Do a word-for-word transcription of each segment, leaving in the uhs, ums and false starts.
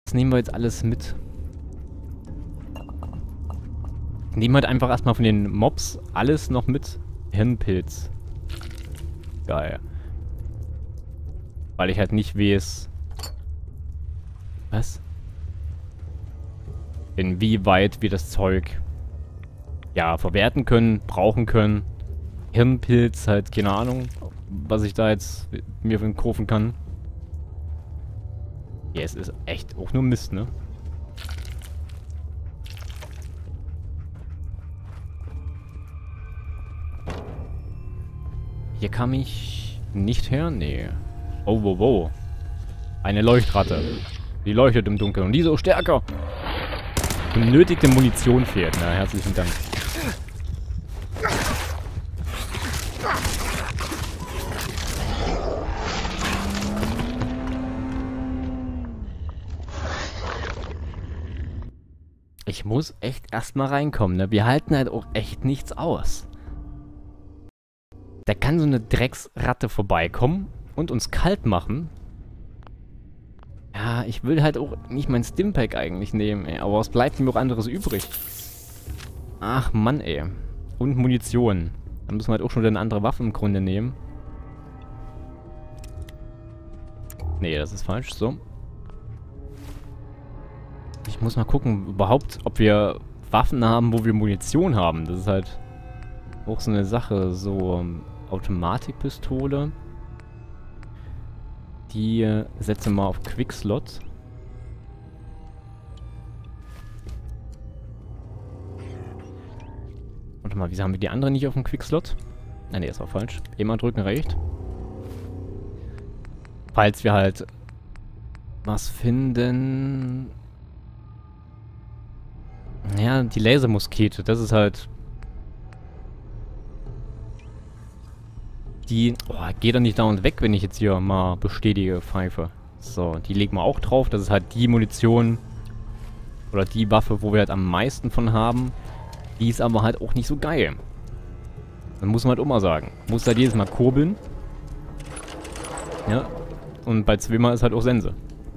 Das nehmen wir jetzt alles mit. Nehmen wir halt einfach erstmal von den Mobs alles noch mit. Hirnpilz. Geil. Weil ich halt nicht weiß. Was? Inwieweit wir das Zeug ja verwerten können, brauchen können. Hirnpilz, halt keine Ahnung, was ich da jetzt mir von kaufen kann. Ja, es ist echt auch nur Mist, ne? Hier kam ich nicht her? Nee. Oh, wow, wow. Eine Leuchtratte. Die leuchtet im Dunkeln und die so stärker. Benötigte Munition fehlt. Na, herzlichen Dank. Ich muss echt erstmal reinkommen, ne? Wir halten halt auch echt nichts aus. Da kann so eine Drecksratte vorbeikommen und uns kalt machen. Ja, ich will halt auch nicht mein Stimpack eigentlich nehmen, ey. Aber was bleibt mir auch anderes übrig? Ach, Mann, ey. Und Munition. Dann müssen wir halt auch schon wieder eine andere Waffe im Grunde nehmen. Nee, das ist falsch. So. Ich muss mal gucken, überhaupt, ob wir Waffen haben, wo wir Munition haben. Das ist halt auch so eine Sache. So, um, Automatikpistole. Die äh, setze mal auf Quickslot. Warte mal, wieso haben wir die andere nicht auf dem Quickslot? Nein, nee, das war falsch. Immer drücken reicht. Falls wir halt was finden. Ja, die Lasermuskete, das ist halt. Die, oh, geht doch nicht dauernd weg, wenn ich jetzt hier mal bestätige, Pfeife. So, die legen wir auch drauf. Das ist halt die Munition oder die Waffe, wo wir halt am meisten von haben. Die ist aber halt auch nicht so geil. Dann muss man halt auch mal sagen. Muss halt jedes Mal kurbeln. Ja. Und bei zweimal ist halt auch Sense.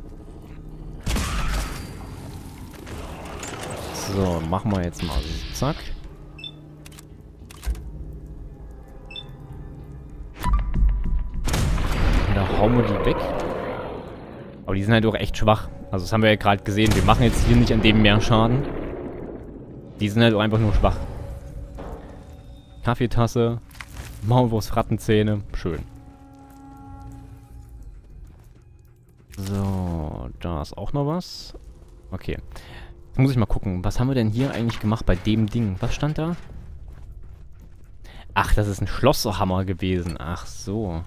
So, machen wir jetzt mal so. Zack. Da hauen wir die weg. Aber die sind halt auch echt schwach. Also das haben wir ja gerade gesehen. Wir machen jetzt hier nicht an dem mehr Schaden. Die sind halt auch einfach nur schwach. Kaffeetasse. Maulwurfs Rattenzähne. Schön. So, da ist auch noch was. Okay. Jetzt muss ich mal gucken. Was haben wir denn hier eigentlich gemacht bei dem Ding? Was stand da? Ach, das ist ein Schlosshammer gewesen. Ach so.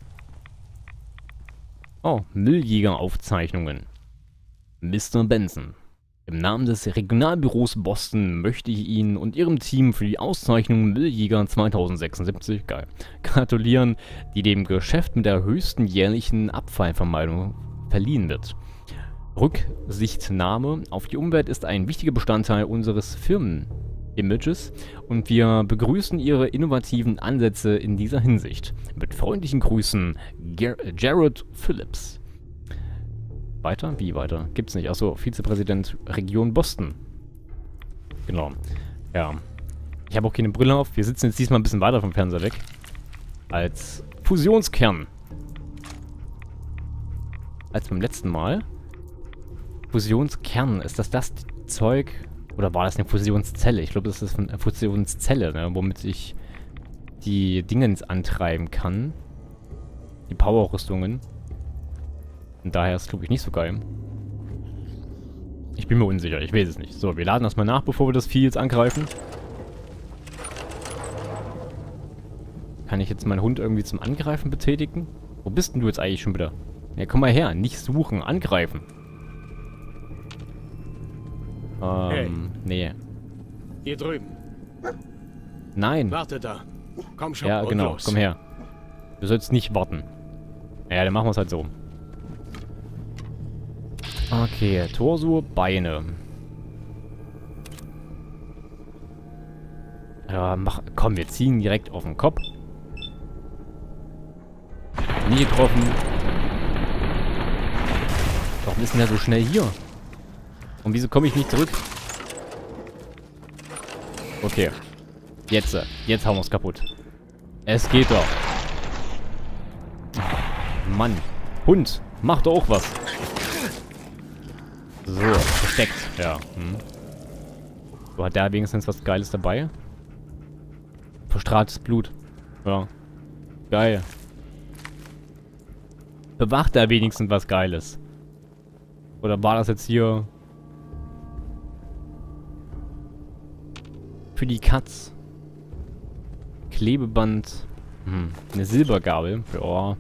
Oh, Mülljäger-Aufzeichnungen. Mister Benson. Im Namen des Regionalbüros Boston möchte ich Ihnen und Ihrem Team für die Auszeichnung Mülljäger zweitausendsechsundsiebzig, geil, gratulieren, die dem Geschäft mit der höchsten jährlichen Abfallvermeidung verliehen wird. Rücksichtnahme auf die Umwelt ist ein wichtiger Bestandteil unseres Firmen-Images und wir begrüßen Ihre innovativen Ansätze in dieser Hinsicht. Mit freundlichen Grüßen, Ger Jared Phillips. Weiter? Wie weiter? Gibt's nicht. Achso, Vizepräsident Region Boston. Genau. Ja. Ich habe auch keine Brille auf. Wir sitzen jetzt diesmal ein bisschen weiter vom Fernseher weg. Als Fusionskern. Als beim letzten Mal. Fusionskern. Ist das das Zeug? Oder war das eine Fusionszelle? Ich glaube, das ist eine Fusionszelle, ne? Womit ich die Dingens antreiben kann. Die Power-Rüstungen. Und daher ist es, glaube ich, nicht so geil. Ich bin mir unsicher, ich weiß es nicht. So, wir laden das mal nach, bevor wir das Vieh jetzt angreifen. Kann ich jetzt meinen Hund irgendwie zum Angreifen betätigen? Wo bist denn du jetzt eigentlich schon wieder? Ja, komm mal her, nicht suchen, angreifen. Ähm, hey. Nee. Hier drüben. Nein. Warte da. Komm schon. Ja, genau, los. Komm her. Du sollst nicht warten. Ja, dann machen wir es halt so. Okay, Torso, Beine. Ja, mach, komm, wir ziehen direkt auf den Kopf. Nie getroffen. Warum ist denn der so schnell hier? Und wieso komme ich nicht zurück? Okay. Jetzt, jetzt hauen wir es kaputt. Es geht doch. Mann. Hund, mach doch auch was. So, versteckt. Ja. Hm. So, hat der wenigstens was Geiles dabei? Verstrahltes Blut. Ja. Geil. Bewacht er wenigstens was Geiles? Oder war das jetzt hier... Für die Katz. Klebeband. Hm. Eine Silbergabel. Ja.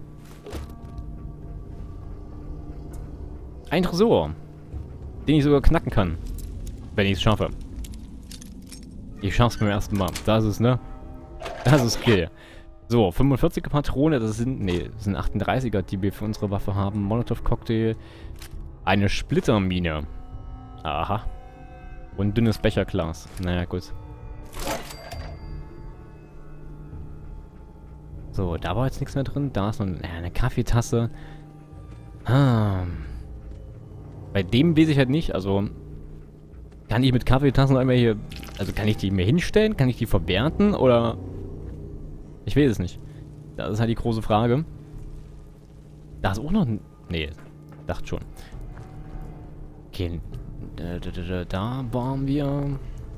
Ein Tresor. Den ich sogar knacken kann. Wenn ich es schaffe. Ich schaff's beim ersten Mal. Das ist, ne? Das ist Skill. So, fünfundvierziger Patrone, das sind, nee, das sind achtunddreißiger, die wir für unsere Waffe haben. Molotov-Cocktail. Eine Splittermine. Aha. Und ein dünnes Becherglas. Naja, gut. So, da war jetzt nichts mehr drin. Da ist noch eine, eine Kaffeetasse. Ah. Bei dem weiß ich halt nicht, also... Kann ich mit Kaffeetassen einmal hier... Also kann ich die mir hinstellen? Kann ich die verwerten? Oder... Ich weiß es nicht. Das ist halt die große Frage. Da ist auch noch... Nee, dachte schon. Okay. Da, da, da, da waren wir...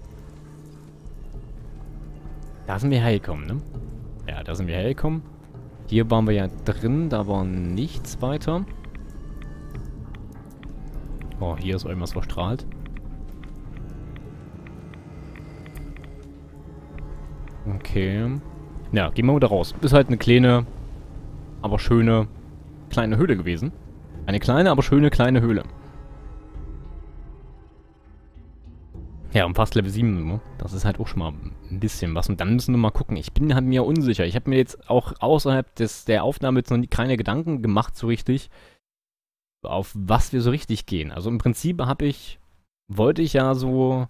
Da sind wir hergekommen, ne? Ja, da sind wir hergekommen. Hier waren wir ja drin, da war nichts weiter. Oh, hier ist irgendwas verstrahlt. Okay. Ja, gehen wir wieder raus. Ist halt eine kleine, aber schöne, kleine Höhle gewesen. Eine kleine, aber schöne, kleine Höhle. Ja, und fast Level sieben. Das ist halt auch schon mal ein bisschen was. Und dann müssen wir mal gucken. Ich bin halt mir unsicher. Ich habe mir jetzt auch außerhalb des, der Aufnahme jetzt noch nie, keine Gedanken gemacht so richtig, auf was wir so richtig gehen. Also im Prinzip habe ich, wollte ich ja so...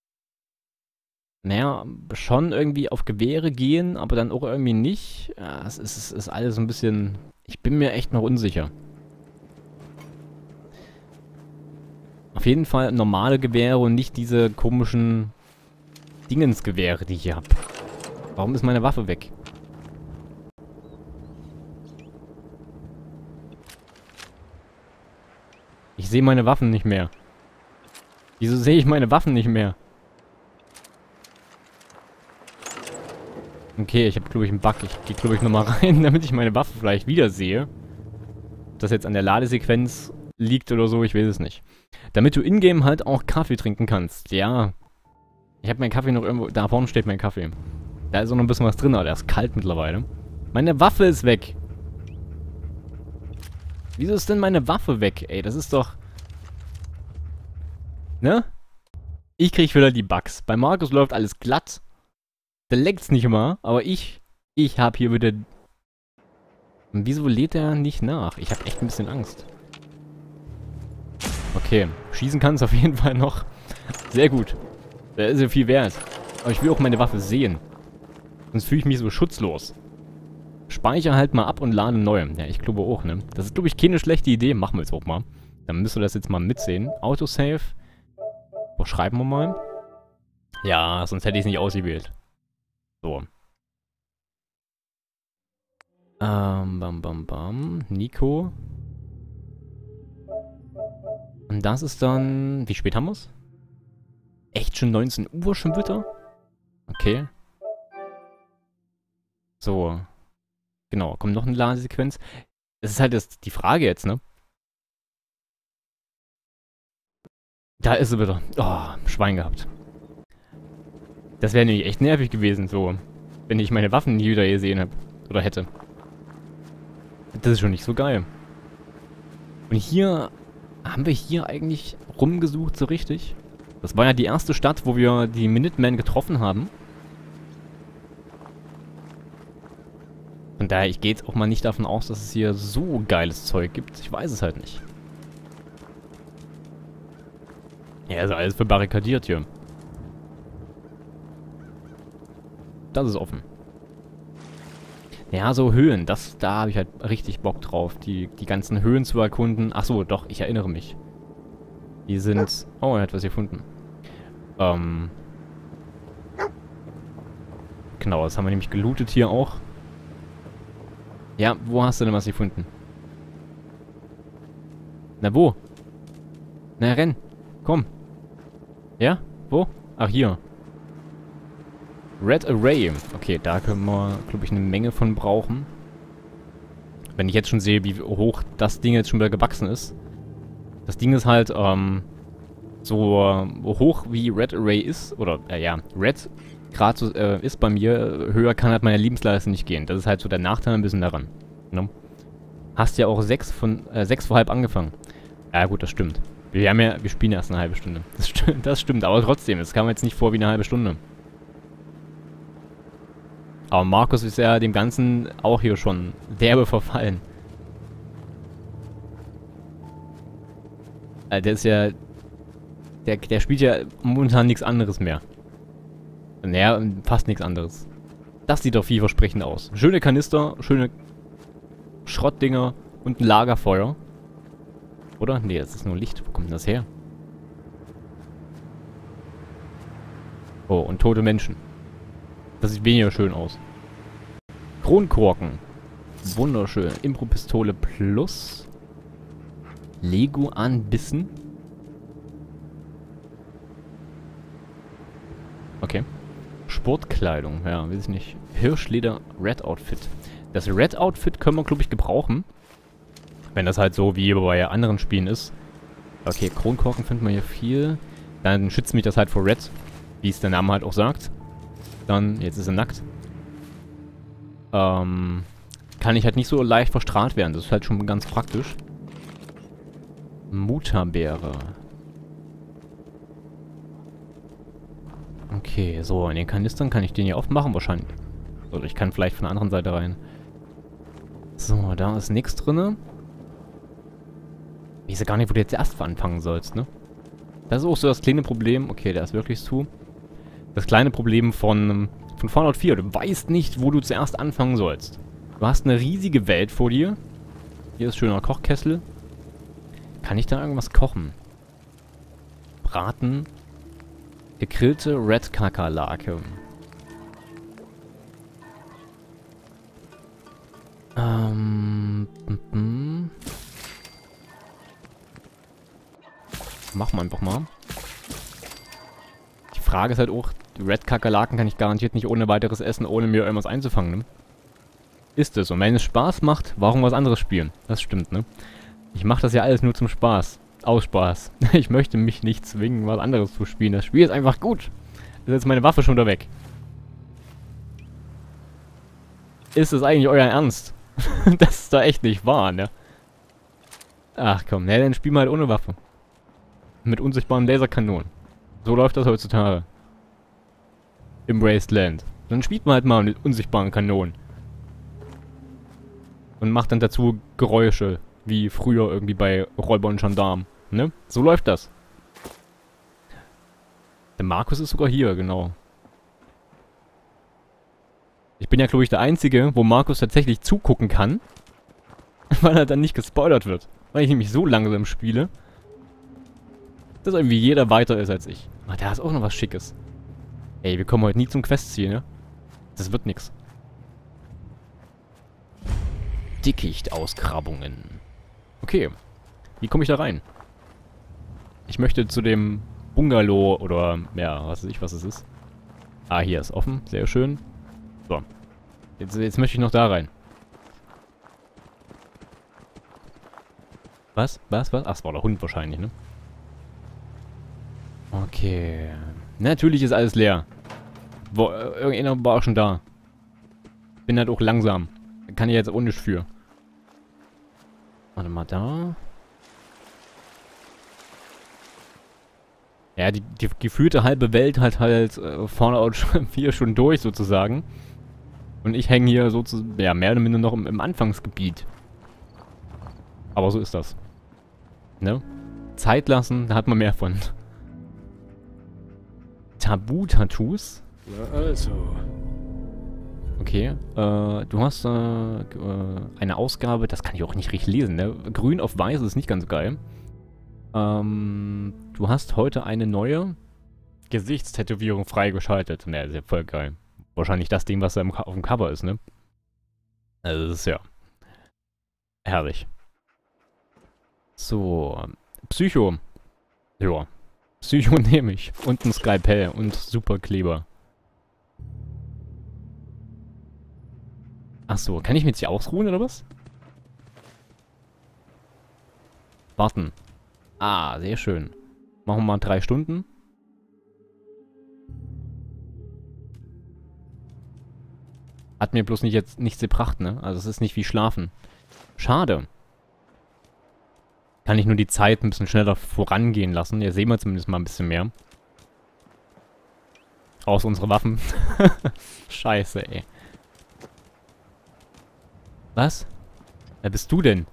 Naja, schon irgendwie auf Gewehre gehen, aber dann auch irgendwie nicht. Ja, es ist, es ist alles ein bisschen... Ich bin mir echt noch unsicher. Auf jeden Fall normale Gewehre und nicht diese komischen Dingensgewehre, die ich hier habe. Warum ist meine Waffe weg? Ich sehe meine Waffen nicht mehr. Wieso sehe ich meine Waffen nicht mehr? Okay, ich habe, glaube ich, einen Bug. Ich gehe, glaube ich, nochmal rein, damit ich meine Waffe vielleicht wieder sehe. Ob das jetzt an der Ladesequenz liegt oder so, ich weiß es nicht. Damit du in-game halt auch Kaffee trinken kannst. Ja. Ich habe meinen Kaffee noch irgendwo... Da vorne steht mein Kaffee. Da ist auch noch ein bisschen was drin, aber der ist kalt mittlerweile. Meine Waffe ist weg. Wieso ist denn meine Waffe weg? Ey, das ist doch... Ne? Ich krieg wieder die Bugs. Bei Markus läuft alles glatt. Der leckt's nicht immer, aber ich... Ich hab hier wieder... Und wieso lädt er nicht nach? Ich hab echt ein bisschen Angst. Okay, schießen kann es auf jeden Fall noch. Sehr gut. Der ist ja viel wert. Aber ich will auch meine Waffe sehen. Sonst fühle ich mich so schutzlos. Speichere halt mal ab und lade neu. Ja, ich glaube auch, ne? Das ist, glaube ich, keine schlechte Idee. Machen wir jetzt auch mal. Dann müsst ihr das jetzt mal mitsehen. Autosave. Wo schreiben wir mal? Ja, sonst hätte ich es nicht ausgewählt. So. Ähm, bam, bam, bam. Nico. Und das ist dann... Wie spät haben wir es? Echt schon neunzehn Uhr schon wieder? Okay. So. Genau, kommt noch eine Ladesequenz. Das ist halt das, die Frage jetzt, ne? Da ist sie wieder. Oh, Schwein gehabt. Das wäre nämlich echt nervig gewesen, so. Wenn ich meine Waffen nie wieder gesehen habe. Oder hätte. Das ist schon nicht so geil. Und hier... Haben wir hier eigentlich rumgesucht so richtig? Das war ja die erste Stadt, wo wir die Minutemen getroffen haben. Von daher, ich gehe jetzt auch mal nicht davon aus, dass es hier so geiles Zeug gibt. Ich weiß es halt nicht. Ja, also alles verbarrikadiert hier. Das ist offen. Ja, so Höhen, das, da habe ich halt richtig Bock drauf, die, die ganzen Höhen zu erkunden. Achso, doch, ich erinnere mich. Die sind... Oh, er hat was gefunden. Ähm... Genau, das haben wir nämlich gelootet hier auch. Ja, wo hast du denn was gefunden? Na, wo? Na, renn. Komm. Ja? Wo? Ach, hier. Red Array. Okay, da können wir, glaube ich, eine Menge von brauchen. Wenn ich jetzt schon sehe, wie hoch das Ding jetzt schon wieder gewachsen ist. Das Ding ist halt, ähm, so äh, hoch wie Red Array ist, oder, äh, ja, Red gerade so, äh, ist bei mir, höher kann halt meine Lebensleistung nicht gehen. Das ist halt so der Nachteil ein bisschen daran. Ne? Hast ja auch sechs von, äh, sechs vor halb angefangen. Ja gut, das stimmt. Wir haben ja, wir spielen erst eine halbe Stunde. Das stimmt, das stimmt, aber trotzdem, es kam jetzt nicht vor wie eine halbe Stunde. Aber Markus ist ja dem Ganzen auch hier schon derbe verfallen. Äh, der ist ja, der, der spielt ja momentan nichts anderes mehr. Naja, fast nichts anderes. Das sieht doch vielversprechend aus. Schöne Kanister, schöne Schrottdinger und ein Lagerfeuer. Oder? Nee, das ist nur Licht. Wo kommt denn das her? Oh, und tote Menschen. Das sieht weniger schön aus. Kronkorken. Wunderschön. Impro-Pistole plus. Lego anbissen. Okay. Sportkleidung. Ja, weiß ich nicht. Hirschleder Red Outfit. Das Red Outfit können wir, glaube ich, gebrauchen. Wenn das halt so wie bei anderen Spielen ist. Okay, Kronkorken finden wir hier viel. Dann schützt mich das halt vor Red. Wie es der Name halt auch sagt. Dann, jetzt ist er nackt. Ähm, kann ich halt nicht so leicht verstrahlt werden. Das ist halt schon ganz praktisch. Mutterbeere. Okay, so, in den Kanistern kann ich den hier aufmachen wahrscheinlich. Oder ich kann vielleicht von der anderen Seite rein. So, da ist nichts drin. Ich weiß ja gar nicht, wo du jetzt erst anfangen sollst, ne? Das ist auch so das kleine Problem. Okay, der ist wirklich zu. Das kleine Problem von, von Fallout vier. Du weißt nicht, wo du zuerst anfangen sollst. Du hast eine riesige Welt vor dir. Hier ist schöner Kochkessel. Kann ich da irgendwas kochen? Braten. Gegrillte Red-Kakerlake. Ähm. M-m. Machen wir einfach mal. Die Frage ist halt auch, Red-Kakerlaken kann ich garantiert nicht ohne weiteres essen, ohne mir irgendwas einzufangen, ne? Ist es. Und wenn es Spaß macht, warum was anderes spielen? Das stimmt, ne? Ich mache das ja alles nur zum Spaß. Aus Spaß. Ich möchte mich nicht zwingen, was anderes zu spielen. Das Spiel ist einfach gut. Ist jetzt meine Waffe schon wieder weg. Ist es eigentlich euer Ernst? Das ist da echt nicht wahr, ne? Ach komm, ne, dann spielen wir halt ohne Waffe. Mit unsichtbaren Laserkanonen. So läuft das heutzutage. Im Wasteland. Dann spielt man halt mal mit unsichtbaren Kanonen. Und macht dann dazu Geräusche. Wie früher irgendwie bei Räuber und Gendarmen. Ne? So läuft das. Der Markus ist sogar hier, genau. Ich bin ja, glaube ich, der Einzige, wo Markus tatsächlich zugucken kann. Weil er dann nicht gespoilert wird. Weil ich nämlich so langsam spiele. Dass irgendwie jeder weiter ist als ich. Ah, da ist auch noch was Schickes. Ey, wir kommen heute nie zum Questziel, ne? Das wird nix. Dickicht-Ausgrabungen. Okay. Wie komme ich da rein? Ich möchte zu dem Bungalow oder, ja, was weiß ich, was es ist. Ah, hier ist offen. Sehr schön. So. Jetzt, jetzt möchte ich noch da rein. Was? Was? Was? Ach, es war der Hund wahrscheinlich, ne? Okay. Natürlich ist alles leer. Wo, äh, irgendjemand war auch schon da. Bin halt auch langsam. Kann ich jetzt auch nicht für. Warte mal, da. Ja, die, die gefühlte halbe Welt hat halt äh, Fallout vier schon durch, sozusagen. Und ich hänge hier sozusagen, ja, mehr oder minder noch im, im Anfangsgebiet. Aber so ist das. Ne? Zeit lassen, da hat man mehr von. Tabu-Tattoos? Na also. Okay, äh, du hast äh, äh, eine Ausgabe, das kann ich auch nicht richtig lesen, ne? Grün auf weiß ist nicht ganz geil. Ähm, du hast heute eine neue Gesichtstätowierung freigeschaltet. Ne, ist ja voll geil. Wahrscheinlich das Ding, was da im, auf dem Cover ist, ne? Also, das ist ja herrlich. So, Psycho. Ja, Psycho nehme ich. Und ein Skalpell und Superkleber. Achso, kann ich mich jetzt hier ausruhen, oder was? Warten. Ah, sehr schön. Machen wir mal drei Stunden. Hat mir bloß nicht jetzt nichts gebracht, ne? Also es ist nicht wie Schlafen. Schade. Kann ich nur die Zeit ein bisschen schneller vorangehen lassen. Hier sehen wir zumindest mal ein bisschen mehr. Aus unsere Waffen. Scheiße, ey. Was? Wer bist du denn?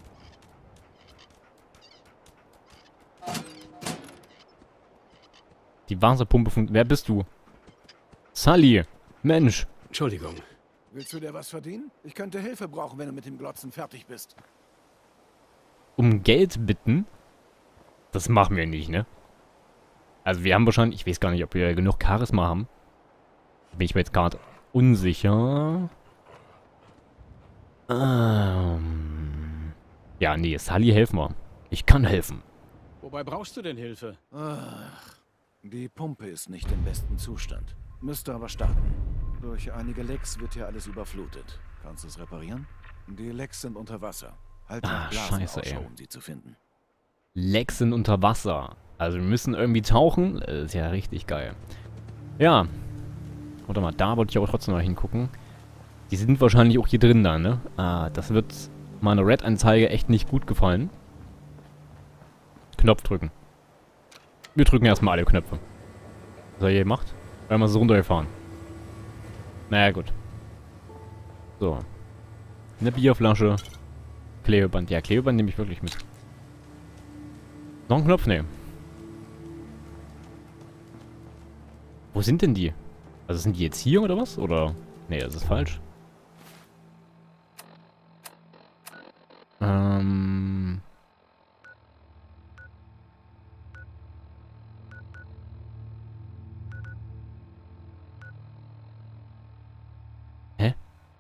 Die Wasserpumpe von... Wer bist du? Sully. Mensch. Entschuldigung. Willst du dir was verdienen? Ich könnte Hilfe brauchen, wenn du mit dem Glotzen fertig bist. Um Geld bitten? Das machen wir nicht, ne? Also wir haben wahrscheinlich... Ich weiß gar nicht, ob wir genug Charisma haben. Bin ich mir jetzt gerade unsicher. Ähm... Ja, nee, Sully, helfen wir. Ich kann helfen. Wobei brauchst du denn Hilfe? Ach, die Pumpe ist nicht im besten Zustand. Müsste aber starten. Durch einige Lecks wird hier alles überflutet. Kannst du es reparieren? Die Lecks sind unter Wasser. Halt Ah, nach Blasen scheiße, Ausschau, ey. um sie zu finden. Lecks sind unter Wasser. Also wir müssen irgendwie tauchen. Das ist ja richtig geil. Ja. Warte mal, da wollte ich auch trotzdem noch hingucken. Die sind wahrscheinlich auch hier drin da, ne? Ah, das wird meiner Red-Anzeige echt nicht gut gefallen. Knopf drücken. Wir drücken erstmal alle Knöpfe. Was hat er hier gemacht? Wir haben wir so runtergefahren. Naja, gut. So. Eine Bierflasche. Klebeband. Ja, Klebeband nehme ich wirklich mit. Noch ein Knopf? Nee. Wo sind denn die? Also sind die jetzt hier oder was? Oder... Nee, das ist falsch. Ähm... Hä?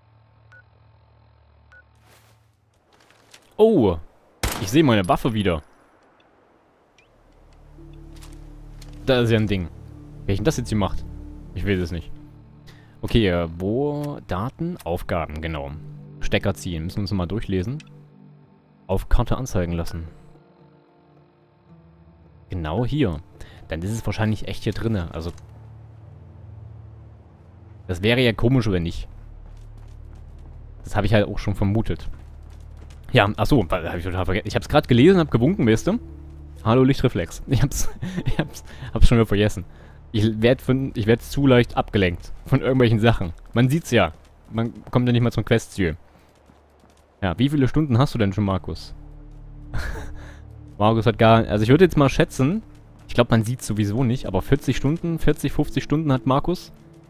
Oh! Ich sehe meine Waffe wieder. Da ist ja ein Ding. Wer hat denn das jetzt gemacht? Ich weiß es nicht. Okay, äh, wo? Daten? Aufgaben, genau. Stecker ziehen. Müssen wir uns mal durchlesen. Auf Karte anzeigen lassen. Genau hier. Dann ist es wahrscheinlich echt hier drinne. Also. Das wäre ja komisch, wenn nicht. Das habe ich halt auch schon vermutet. Ja, achso, habe ich total vergessen. Ich habe es gerade gelesen, habe gewunken, weißt du? Hallo Lichtreflex. Ich hab's, ich hab's, hab's schon wieder vergessen. Ich werde von, ich werde zu leicht abgelenkt von irgendwelchen Sachen. Man sieht's ja. Man kommt ja nicht mal zum Questziel. Ja, wie viele Stunden hast du denn schon, Markus? Markus hat gar... Also ich würde jetzt mal schätzen, ich glaube, man sieht's sowieso nicht, aber vierzig Stunden, vierzig, fünfzig Stunden hat Markus.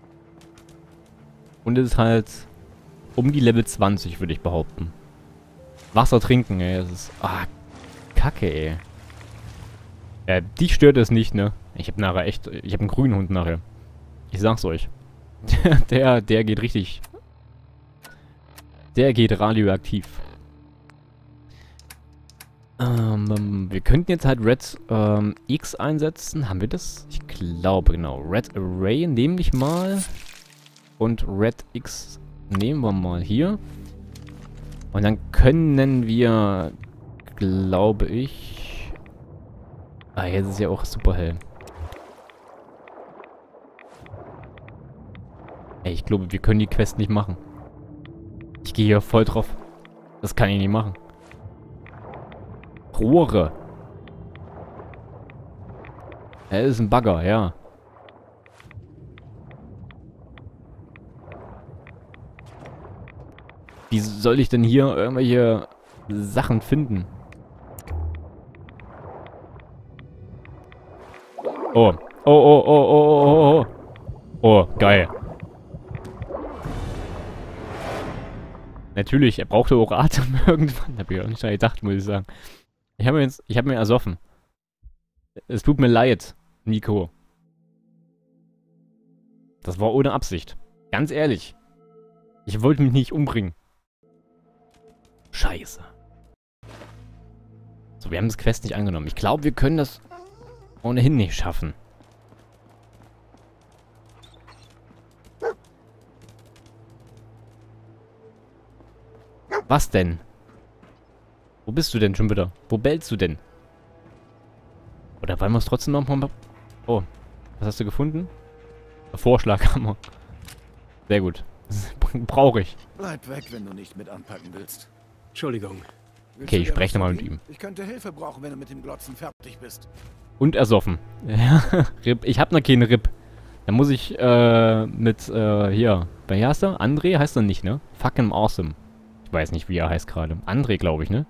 Und es ist halt um die Level zwanzig, würde ich behaupten. Wasser trinken, ey. Das ist... Ah, Kacke, ey. Ja, dich stört es nicht, ne? Ich hab nachher echt... Ich hab einen grünen Hund nachher. Ich sag's euch. der, der geht richtig... Der geht radioaktiv. Ähm, wir könnten jetzt halt Red ähm, X einsetzen. Haben wir das? Ich glaube, genau. Red Array nehme ich mal. Und Red X nehmen wir mal hier. Und dann können wir, glaube ich... Ah, jetzt ist ja auch super hell. Ey, ich glaube, wir können die Quest nicht machen. Ich gehe hier voll drauf. Das kann ich nicht machen. Rohre. Er ist ein Bagger, ja. Wie soll ich denn hier irgendwelche Sachen finden? Oh. Oh, oh, oh, oh, oh, oh. Oh, geil. Natürlich, er brauchte auch Atem irgendwann. Hab ich auch nicht dran gedacht, muss ich sagen. Ich habe mir jetzt, ich habe mir ersoffen. Es tut mir leid, Nico. Das war ohne Absicht. Ganz ehrlich. Ich wollte mich nicht umbringen. Scheiße. So, wir haben das Quest nicht angenommen. Ich glaube, wir können das ohnehin nicht schaffen. Was denn? Wo bist du denn schon wieder? Wo bellst du denn? Oder wollen wir es trotzdem noch mal... Oh, was hast du gefunden? Vorschlaghammer. Sehr gut. Brauche ich. Bleib weg, wenn du nicht mit anpacken willst. Entschuldigung. Willst Okay, du ich dir spreche was nochmal mit verdienen? ihm. Ich könnte Hilfe brauchen, wenn du mit dem Glotzen fertig bist. Und ersoffen. Ja, Rip. Ich hab noch keine Rip. Dann muss ich, äh, mit, äh, hier. Wer heißt er? André heißt er nicht, ne? Fucking awesome. Ich weiß nicht, wie er heißt gerade. André, glaube ich, ne?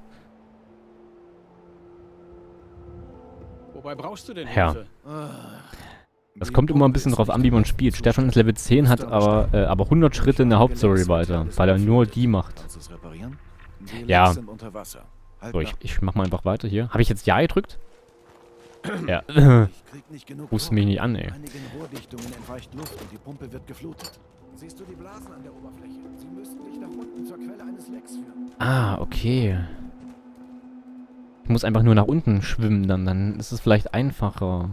Wobei brauchst du denn Ja. Hilfe? Das kommt immer ein bisschen drauf an, wie man spielt. Stefan ist Level zehn, hat aber, äh, aber hundert Schritte in der Hauptstory weiter, weil er nur die macht. Kannst du es reparieren? Die Ja. Lecks sind unter Wasser. Halt So, ich, nach. ich mach mal einfach weiter hier. Habe ich jetzt Ja gedrückt? Ja. Ich krieg nicht genug Rufst Druck. mich nicht an, ey. Einigen Rohrdichtungen entweicht Luft und die Pumpe wird geflutet. Siehst du die Blasen an der Oberfläche? Sie müssten dich nach unten zur Quelle eines Lecks führen. Ah, okay. Ich muss einfach nur nach unten schwimmen, dann, dann ist es vielleicht einfacher.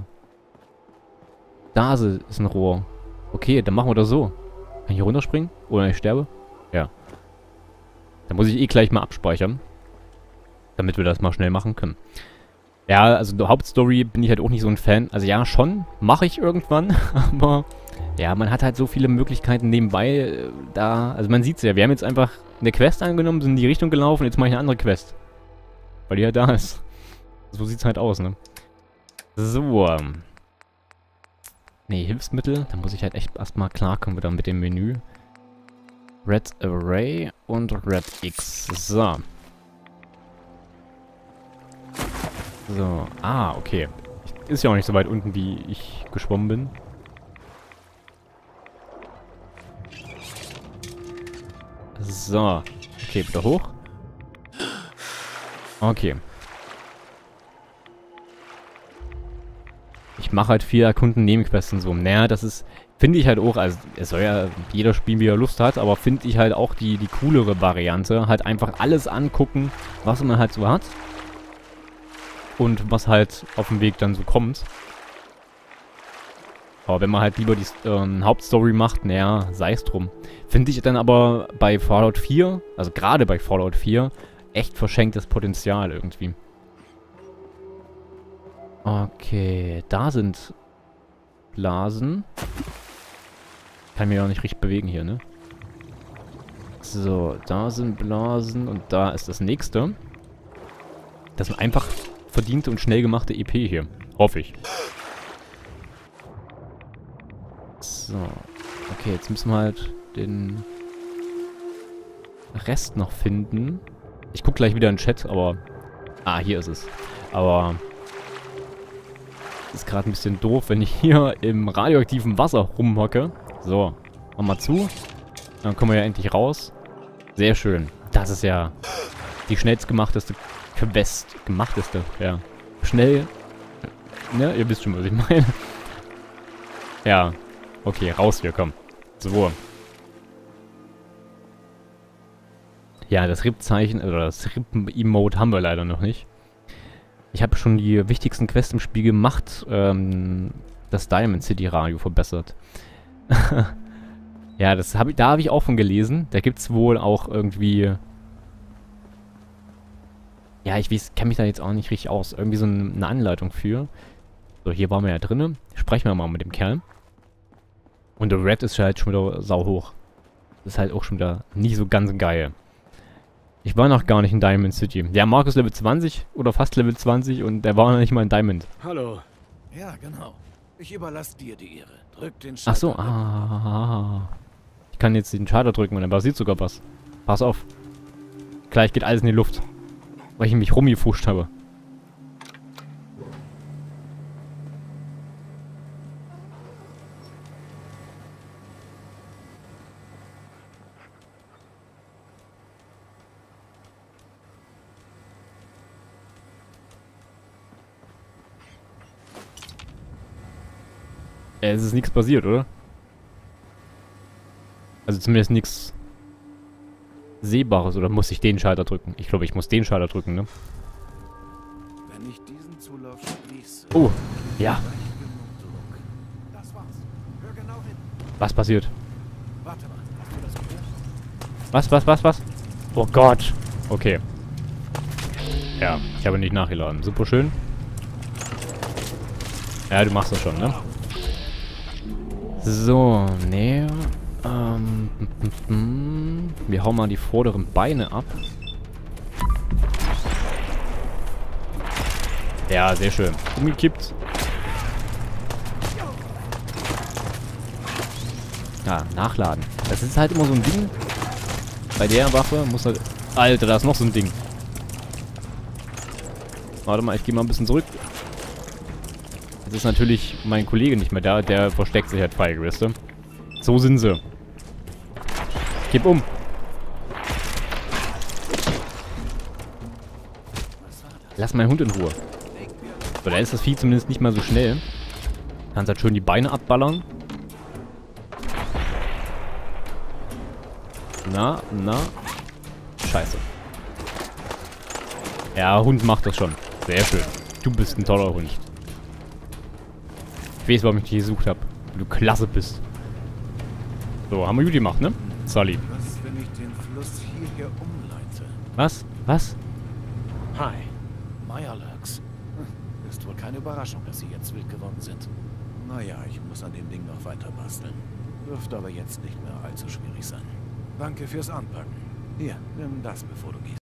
Da ist ein Rohr. Okay, dann machen wir das so. Kann ich hier runterspringen? Oder ich sterbe? Ja. Dann muss ich eh gleich mal abspeichern. Damit wir das mal schnell machen können. Ja, also die Hauptstory bin ich halt auch nicht so ein Fan. Also ja, schon. Mache ich irgendwann. Aber ja, man hat halt so viele Möglichkeiten nebenbei äh, da. Also man sieht es ja. Wir haben jetzt einfach eine Quest angenommen, sind in die Richtung gelaufen. Jetzt mache ich eine andere Quest. Weil die halt da ist. So sieht's halt aus, ne? So. Ne, Hilfsmittel. Da muss ich halt echt erstmal klarkommen wieder mit dem Menü. Red Array und Red X. So. So. Ah, okay. Ist ja auch nicht so weit unten, wie ich geschwommen bin. So. Okay, wieder hoch. Okay. Ich mache halt viel Erkunden Nebenquests und so. Naja, das ist, finde ich halt auch, also es soll ja jeder spielen, wie er Lust hat, aber finde ich halt auch die, die coolere Variante. Halt einfach alles angucken, was man halt so hat. Und was halt auf dem Weg dann so kommt. Aber wenn man halt lieber die ähm, Hauptstory macht, naja, sei es drum. Finde ich dann aber bei Fallout vier, also gerade bei Fallout vier, echt verschenktes Potenzial irgendwie. Okay, da sind Blasen. Kann mich auch nicht richtig bewegen hier, ne? So, da sind Blasen und da ist das nächste. Das sind einfach verdiente und schnell gemachte E P hier. Hoffe ich. So. Okay, jetzt müssen wir halt den Rest noch finden. Ich gucke gleich wieder in den Chat, aber... Ah, hier ist es. Aber... Ist gerade ein bisschen doof, wenn ich hier im radioaktiven Wasser rumhocke. So, mach mal zu. Dann kommen wir ja endlich raus. Sehr schön. Das ist ja die schnellstgemachteste Quest. Gemachteste, ja. Schnell. Ne, ihr wisst schon, was ich meine. Ja. Okay, raus hier, komm. So. Ja, das R I P-Zeichen, oder das R I P-Emote haben wir leider noch nicht. Ich habe schon die wichtigsten Quests im Spiel gemacht. Ähm, das Diamond City Radio verbessert. Ja, das hab ich, da habe ich auch von gelesen. Da gibt es wohl auch irgendwie... Ja, ich kenne mich da jetzt auch nicht richtig aus. Irgendwie so ein, eine Anleitung für. So, hier waren wir ja drinnen. Sprechen wir mal mit dem Kerl. Und der Red ist halt schon wieder sau hoch. Das ist halt auch schon wieder nicht so ganz geil. Ich war noch gar nicht in Diamond City. Der Markus Level zwanzig oder fast Level zwanzig und der war noch nicht mal in Diamond. Hallo. Ja, genau. Ich überlasse dir die Ehre. Drück den Ach so, Schalter. ah. Ich kann jetzt den Schalter drücken und dann passiert sogar was. Pass auf. Gleich geht alles in die Luft. Weil ich mich rumgefuscht habe. Äh, es ist nichts passiert, oder? Also zumindest nichts Sehbares. Oder muss ich den Schalter drücken? Ich glaube, ich muss den Schalter drücken, ne? Wenn ich diesen Zulauf schließe... Oh, ja. reicht genug Druck. Das war's. Hör genau hin. Was passiert? Warte mal, hast du das gehört? Was, was, was, was? Oh Gott. Okay. Ja, ich habe nicht nachgeladen. Super schön. Ja, du machst das schon, ne? So, nee. Ähm, wir hauen mal die vorderen Beine ab. Ja, sehr schön. Umgekippt. Ja, nachladen. Das ist halt immer so ein Ding. Bei der Waffe muss halt... Alter, da ist noch so ein Ding. Warte mal, ich gehe mal ein bisschen zurück. Jetzt ist natürlich mein Kollege nicht mehr da. Der versteckt sich halt Feigweste. So sind sie. Kipp um. Lass meinen Hund in Ruhe. So, da ist das Vieh zumindest nicht mal so schnell. Kannst halt schön die Beine abballern. Na, na. Scheiße. Ja, Hund macht das schon. Sehr schön. Du bist ein toller Hund. Ich weiß, warum ich dich gesucht habe. Weil du klasse bist. So, haben wir gut gemacht, ne? Sully. Was, wenn ich den Fluss hierher umleite? Was? Was? Hi. Mirelurks. Hm, ist wohl keine Überraschung, dass sie jetzt wild geworden sind. Naja, ich muss an dem Ding noch weiter basteln. Dürfte aber jetzt nicht mehr allzu schwierig sein. Danke fürs Anpacken. Hier, nimm das, bevor du gehst.